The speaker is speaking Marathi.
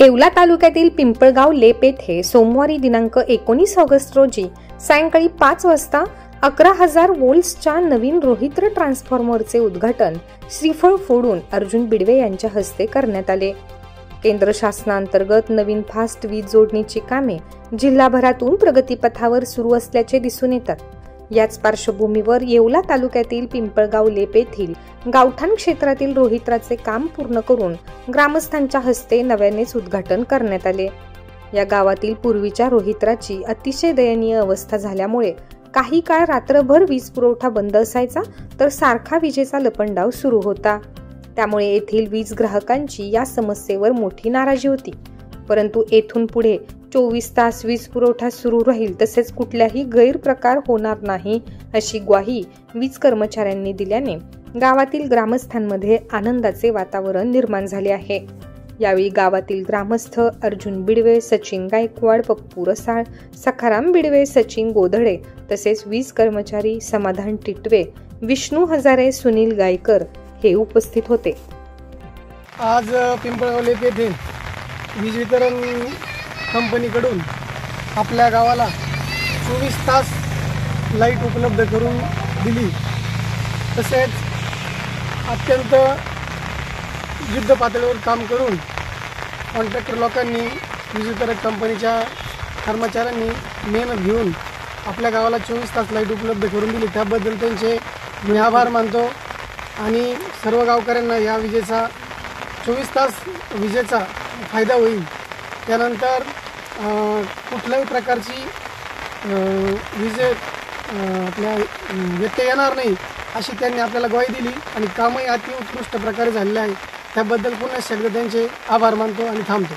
येवला तालुक्यातील पिंपळगाव लेप येथे सोमवारी दिनांक 19 ऑगस्ट रोजी सायंकाळी 5 वाजता 11,000 व्होल्ट्सच्या नवीन रोहित्र ट्रान्सफॉर्मरचे उद्घाटन श्रीफळ फोडून अर्जुन बिडवे यांच्या हस्ते करण्यात आले। केंद्र शासनांतर्गत नवीन फास्ट वीज जोडणीची कामे जिल्हाभरातून प्रगतीपथावर सुरू असल्याचे दिसून येतात। याच पार्श्वभूमीवर येवला तालुक्यातील पिंपळगाव लेप येथील गावठाण क्षेत्रातील रोहित्राचे काम पूर्ण करून ग्रामस्थांच्या हस्ते नव्यानेच उद्घाटन करण्यात आले। या गावातील पूर्वीच्या रोहित्राची अतिशय दयनीय अवस्था झाल्यामुळे काही काळ रात्रभर वीज पुरवठा बंद असायचा तर सारखा विजेचा लपंडाव सुरू होता। त्यामुळे येथील वीज ग्राहकांची या समस्येवर मोठी नाराजी होती। परंतु येथून पुढे 24 तास वीज पुरवठा सुरू राहील तसेच कुठल्याही गैरप्रकार होणार नाही अशी ग्वाही वीज कर्मचाऱ्यांनी दिल्याने गावातील ग्रामस्थांमध्ये आनंदाचे वातावरण निर्माण झाले आहे। यावेळी गावातील ग्रामस्थ अर्जुन बिडवे, सचिन गायकवाड, पप्पू रसाळ, सखाराम बिडवे, सचिन गोधळे तसेच वीज कर्मचारी समाधान टिटवे, विष्णू हजारे, सुनील गायकर हे उपस्थित होते। आज पिंपळगाव लेप येथे वीज वितरण कंपनीकडून आपल्या गावाला 24 तास लाईट उपलब्ध करून दिली। तसेच अत्यंत युद्ध पातळीवर काम करून कॉन्ट्रॅक्टर लोकांनी वीज वितरण कंपनीच्या कर्मचाऱ्यांनी मेहनत घेऊन आपल्या गावाला 24 तास लाईट उपलब्ध करून दिली। त्याबद्दल त्यांचे मी आभार मानतो आणि सर्व गावकऱ्यांना या विजेचा 24 तास विजेचा फायदा होईल। त्यानंतर कुठल्याही प्रकारची आपल्या व्यत्यय येणार नाही अशी त्यांनी आपल्याला ग्वाही दिली आणि कामही अति उत्कृष्ट प्रकारे झालेले आहे। त्याबद्दल पुन्हा एकदा त्यांचे आभार मानतो आणि थांबतो।